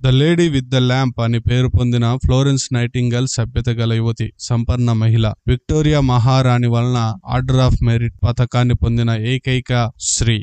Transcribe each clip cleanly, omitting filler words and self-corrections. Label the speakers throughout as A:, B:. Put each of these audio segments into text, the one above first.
A: The lady with the lamp అని పేరు పొందిన ఫ్లోరెన్స్ నైటింగేల్ సభ్యత గల యువతి, సంపన్న మహిళ. విక్టోరియా మహారాణి వలన ఆర్డర్ ఆఫ్ మెరిట్ పథకాన్ని పొందిన ఏకైక స్త్రీ.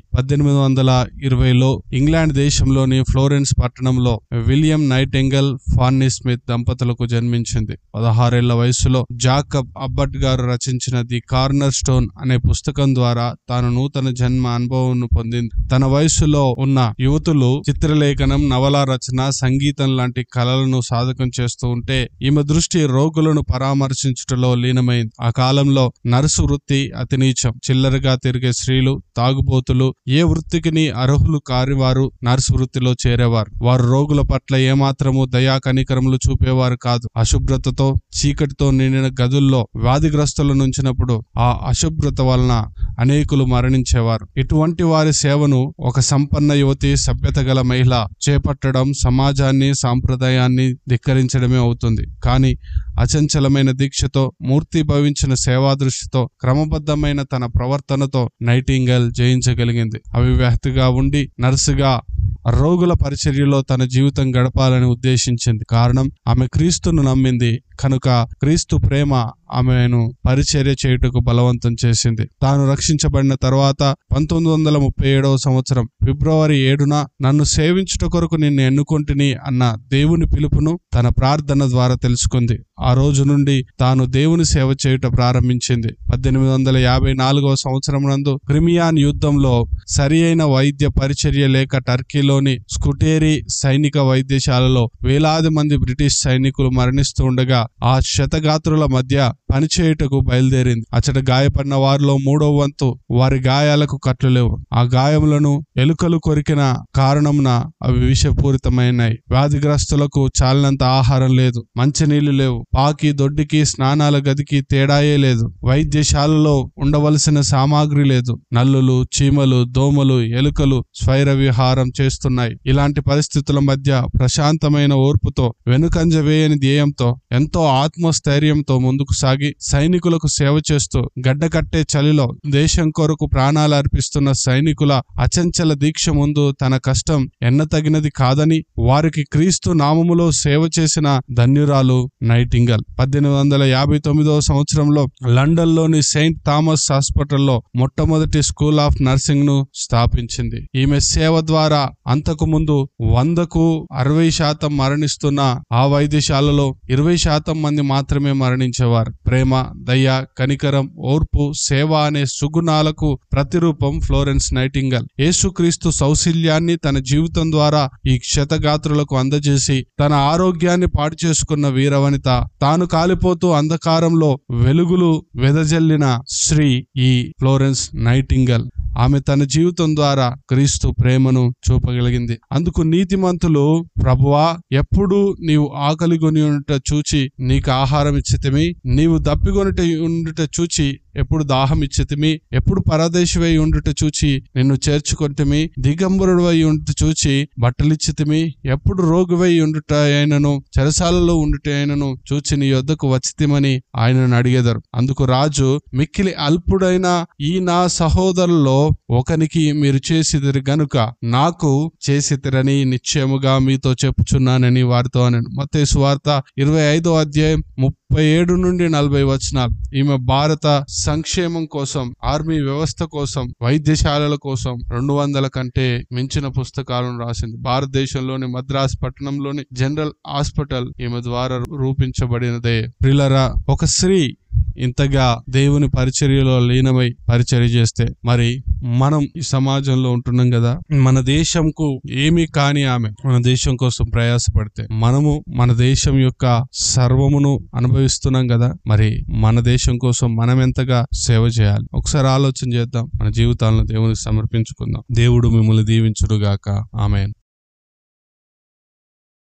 A: 1820లో ఇంగ్లాండ్ దేశంలోని ఫ్లోరెన్స్ పట్టణంలో విలియం నైటింగేల్, ఫాన్నీ స్మిత్ దంపతులకు జన్మించింది. 16 ఏళ్ల వయసులో జాకబ్ అబ్బట్ గారు రచించిన ది కార్నర్ స్టోన్ అనే పుస్తకం ద్వారా తాను నూతన జన్మ అనుభవం పొందింది. తన వయసులో ఉన్న యువతులు చిత్రలేఖనం, నవలా రచన, సంగీతం లాంటి కళలను సాధకం చేస్తూ ఉంటే ఈమె దృష్టి రోగులను పరామర్శించుటలో లీనమైంది. ఆ కాలంలో నర్సు వృత్తి అతి నీచం. చిల్లరగా తిరిగే స్త్రీలు, తాగుబోతులు, ఏ వృత్తికి అర్హులు కాని వారు నర్సు వృత్తిలో చేరేవారు. వారు రోగుల పట్ల ఏమాత్రము దయా కనికరములు చూపేవారు కాదు. అశుభ్రతతో, చీకటితో నిండిన గదుల్లో వ్యాధిగ్రస్తులను ఉంచినప్పుడు ఆ అశుభ్రత వలన అనేకులు మరణించేవారు. ఇటువంటి వారి సేవను ఒక సంపన్న యువతి, సభ్యత గల మహిళ చేపట్టడం సమాజాన్ని, సాంప్రదాయాన్ని ధిక్కరించడమే అవుతుంది. కానీ అచంచలమైన దీక్షతో, మూర్తి భవించిన సేవాదృష్టితో, క్రమబద్ధమైన తన ప్రవర్తనతో నైటింగేల్ జయించగలిగింది. అవివాహితగా ఉండి నర్సుగా రోగుల పరిచర్యలో తన జీవితం గడపాలని ఉద్దేశించింది. కారణం, ఆమె క్రీస్తును నమ్మింది కనుక క్రీస్తు ప్రేమ ఆమెను పరిచర్య చేయుటకు బలవంతం చేసింది. తాను రక్షించబడిన తర్వాత 1937వ సంవత్సరం ఫిబ్రవరి 7న నన్ను సేవించుట కొరకు నిన్ను ఎన్నుకొంటిని అన్న దేవుని పిలుపును తన ప్రార్థన ద్వారా తెలుసుకుంది. ఆ రోజు నుండి తాను దేవుని సేవ చేయుట ప్రారంభించింది. 1854వ సంవత్సరం నందు క్రిమియాన్ యుద్ధంలో సరి అయిన వైద్య పరిచర్య లేక టర్కీలోని స్కుటేరి సైనిక వైద్యశాలలో వేలాది మంది బ్రిటిష్ సైనికులు మరణిస్తూ ఉండగా ఆ శతగాత్రుల మధ్య పనిచేయుటకు బయలుదేరింది. అచ్చట గాయపడిన వారిలో 3వ వంతు వారి గాయాలకు కట్లు లేవు. ఆ గాయములను ఎలుకలు కొరికిన కారణమున అవి విషపూరితమైనాయి. వ్యాధిగ్రస్తులకు చాలినంత ఆహారం లేదు, మంచినీళ్లు లేవు, పాకి దొడ్డికి స్నానాల గదికి తేడాయే లేదు, వైద్యశాలలో ఉండవలసిన సామాగ్రి లేదు. నల్లులు, చీమలు, దోమలు, ఎలుకలు స్వైర విహారం చేస్తున్నాయి. ఇలాంటి పరిస్థితుల మధ్య ప్రశాంతమైన ఓర్పుతో, వెనుకంజ వేయని ధ్యేయంతో, ఎంతో ఆత్మస్థైర్యంతో ముందుకు సాగి సైనికులకు సేవ చేస్తూ గడ్డకట్టే చలిలో దేశం కొరకు ప్రాణాలు అర్పిస్తున్న సైనికుల అచంచల దీక్ష ముందు తన కష్టం ఎన్నతగినది కాదని వారికి క్రీస్తు నామములో సేవ చేసిన ధన్యురాలు నైటింగేల్. 1859వ సంవత్సరంలో లండన్ లోని సెయింట్ థామస్ హాస్పిటల్లో మొట్టమొదటి స్కూల్ ఆఫ్ నర్సింగ్ ను స్థాపించింది. ఈమె సేవ ద్వారా అంతకు ముందు 100కు 60% మరణిస్తున్న ఆ వైద్యశాలలో 20% మంది మాత్రమే మరణించేవారు. ప్రేమ, దయ, కనికరం, ఓర్పు, సేవ అనే సుగుణాలకు ప్రతిరూపం ఫ్లోరెన్స్ నైటింగేల్. యేసుక్రీస్తు సౌశల్యాన్ని తన జీవితం ద్వారా ఈ క్షతగాత్రులకు అందజేసి తన ఆరోగ్యాన్ని పాడు చేసుకున్న వీరవనిత, తాను కాలిపోతూ అంధకారంలో వెలుగులు వెదజల్లిన స్త్రీ ఈ ఫ్లోరెన్స్ నైటింగేల్. ఆమె తన జీవితం ద్వారా క్రీస్తు ప్రేమను చూపగలిగింది. అందుకు నీతిమంతులు, ప్రభువా, ఎప్పుడు నీవు ఆకలిగొని ఉండుట చూచి నీకు ఆహారం ఇచ్చితిమి, నీవు దప్పిగొనుట ఉండుట చూచి ఎప్పుడు దాహం ఇచ్చితిమి, ఎప్పుడు పరదేశివై ఉండుట చూచి నిన్ను చేర్చుకొంటిమి, దిగంబరుడవై ఉండుట చూచి బట్టలిచ్చితిమి, ఎప్పుడు రోగివై ఉండుట అయినను చెరసాలలో ఉండుట అయినను చూచి నీ యొద్దకు వచ్చితిమని ఆయనను అడిగెదరు. అందుకు రాజు, మిక్కిలి అల్పుడైన ఈ నా సహోదరుల్లో ఒకనికి మీరు చేసిదిరి గనుక నాకు చేసితిరని నిశ్చయముగా మీతో చెప్పుచున్నానని వారితో అనెను. మత్తయి సువార్త 25వ అధ్యాయం 37 నుండి 40 వచనాలు. ఈమె భారత సంక్షేమం కోసం, ఆర్మీ వ్యవస్థ కోసం, వైద్యశాలల కోసం 200 కంటే మించిన పుస్తకాలను రాసింది. భారతదేశంలోని మద్రాస్ పట్టణంలోని జనరల్ హాస్పిటల్ ఈమె ద్వారా రూపించబడినదే. ప్రియులారా, ఒక స్త్రీ ఇంతగా దేవుని పరిచర్యలో లీనమై పరిచర్య చేస్తే మరి మనం ఈ సమాజంలో ఉంటున్నాం కదా, మన దేశంకు ఏమీ కాని ఆమె మన దేశం కోసం ప్రయాసపడితే మనము మన దేశం యొక్క సర్వమును అనుభవిస్తున్నాం కదా, మరి మన దేశం కోసం మనం ఎంతగా సేవ చేయాలి? ఒకసారి ఆలోచన చేద్దాం. మన జీవితాలను దేవునికి సమర్పించుకుందాం. దేవుడు మిమ్మల్ని దీవించుడుగాక. ఆమేన్.